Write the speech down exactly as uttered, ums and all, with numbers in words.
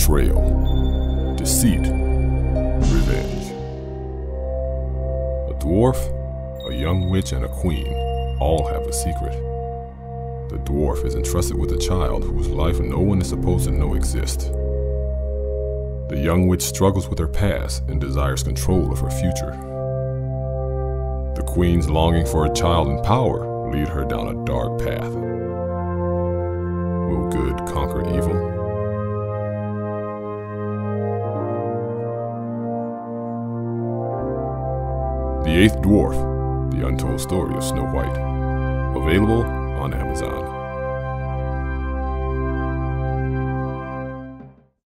betrayal, deceit, revenge. A dwarf, a young witch, and a queen all have a secret. The dwarf is entrusted with a child whose life no one is supposed to know exists. The young witch struggles with her past and desires control of her future. The queen's longing for a child in power lead her down a dark path. Will good conquer evil? The Eighth Dwarf, The Untold Story of Snow White. Available on Amazon.